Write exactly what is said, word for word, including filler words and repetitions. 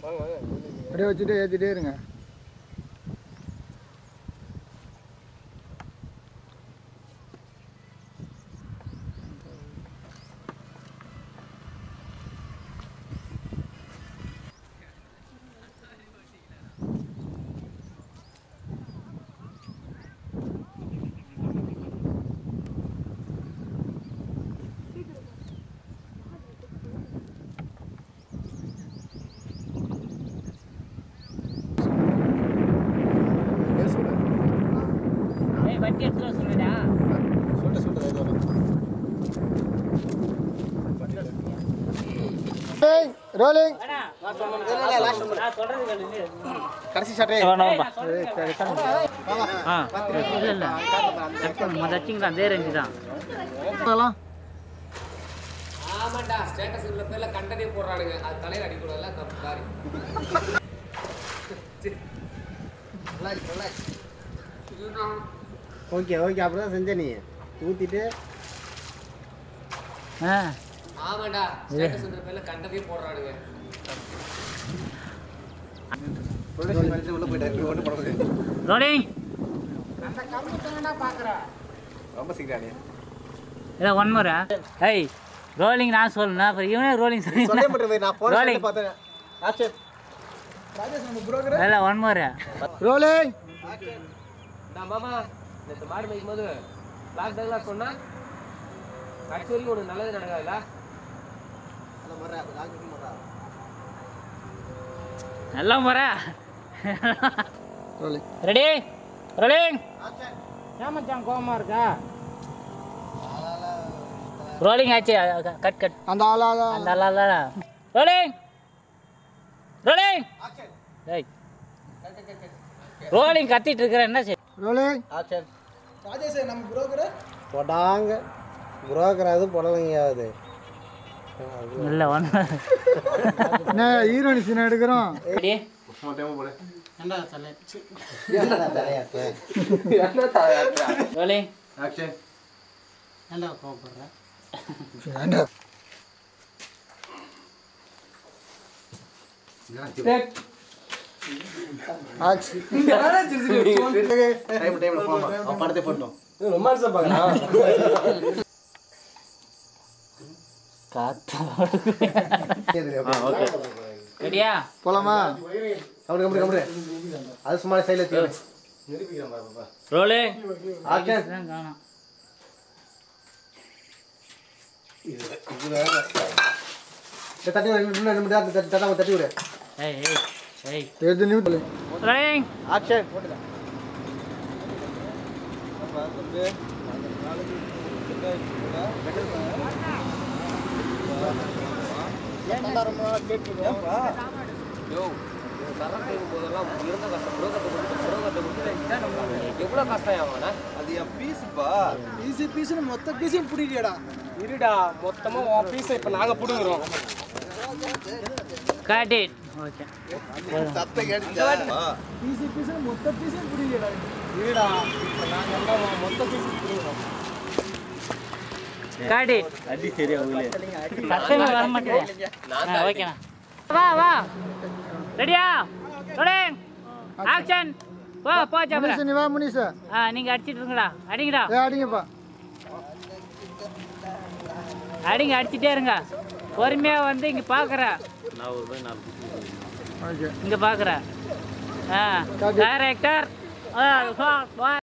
அப்படியே வச்சுட்டு ஏற்றிட்டே இருங்க. வண்டி எடுத்துட்டு வர சொல்லுடா. சொல்லிட்டு சொல்லிட்டு ரோலிங் கடைசி ஷாட்டே மதச்சிங்களா அதே ரேஞ்சு தான். ஆமாண்டா ஸ்டேட்டஸ் உள்ள பேர்ல கண்டனே போடுறானுங்க. அது தலையில அடிக்கூடாதுல தப்பு சாரி. ஓகே ஓகே அப்படிதான் செஞ்ச நீ ஊத்திட்டு. ஆமாண்டா ஸ்டேட்டஸ் உள்ள பேர்ல கண்டனே போடுறானுங்க. உள்ள போயிட்டாரு ஓட்டு போட முடியாது. ரோலிங் அந்த கம்பு தானடா பாக்குறா. ரொம்ப சீக்கிரானே இல்ல ஒன் மோர். ஏய் ரோலிங் நான் சொல்லணும் அப்புறம் இவனே ரோலிங் சொல்லி சொல்ல மாட்டேன். நான் போன் பார்த்தேன். ஆக்சன் ராஜேஷ் நம்ம புரோக்கர். இல்ல ஒன் மோர் ரோலிங். நான் மாமா இந்த மாடு மேய்க்கும் போது பிளாக் டேக்லாம் சொன்னா ஆக்சுவலி ஒன்று நல்லது நடக்காதுல்ல. அந்த முறை லாக் முறை நல்லா முறை. Rolling ready rolling. ஆக்சன் ஏமாச்சான் கோவமா இருக்கா? ரோலிங் ஆச்சு. கட் கட் அந்த ஆளா அந்த ஆளா ரோலிங் ரோலிங். ஆக்சன் ஏய் ரோலிங் கத்திட்டு இருக்கற என்ன சரி. ரோலிங் ஆக்சன் ராஜேஷ் நம்ம புரோக்கர் போடாங்க. புரோக்கர் அது போடலங்க அது இல்ல ஒன் என்ன ஹீரோனி சீன் எடுக்கிறோம். ரெடி மொத்தமா போடு. என்னடா தலை என்னடா தலையாட்ட என்ன தாயாட்டா ரோலிங் ஆக்சன் என்னடா கோபப்படுற? ஏண்டா ஆக்சி டைம் டைம் போமா அவ படத்தை போட்டோம். ரொமான்ஸா பார்க்கறான். காத்தா ஓகே ரெடியா போலாமா? கம்பு கம்பு கம்பு அது சும்மா சைடுல தீ நெருப்பிக்கிறேன் பாப்பா. ரோலிங் ஆக்சன் தான் காணோம். தட்டி விடு. ரெண்டு மணி நேரம் தட்டா தட்டி விடு. ஏய் ஏய் ஏய் எது நிமிடம் ரோலிங் ஆக்சன் போடுடா. யோ தரம் செய்யும் போதெல்லாம் இருந்த கஷ்டம் புரோக்கத்தை கொடுத்து புரோக்கத்தை கொடுத்து எவ்வளோ கஷ்டம் ஆகும்னா அது என் பீஸ்ப்பா. பீஸ் பீஸ்னு மொத்த பீஸையும் புடிக்கடா. இருடா மொத்தமா உன் பீஸை இப்போ நாங்கள் பிடுங்குறோம். கட் இட் ஓகே சத்த கேடிச்சா. பீஸ் பீஸ்னு மொத்த பீஸையும் புடிக்கடா. இருடா இப்போ நாங்கள் எல்லாம் மொத்த பீஸை பிடுங்குறோம். கட் இட் அடி சரியா உங்களே. சத்தமே வர மாட்டேங்குது. ஓகேண்ணா வா வா ரெடியா ரோலிங் ஆக்ஷன் போ போ ஜபரா. முனிசா நீ வா முனிசா. ஆ நீங்க அடிச்சிட்டு இருங்கடா. அடிங்கடா ஏ அடிங்கப்பா. அடிங்க அடிச்சிட்டே இருங்க. பொறுமையா வந்து இங்க பாக்குற ஓகே இங்க பாக்குற. ஆ டைரக்டர் ஆ வா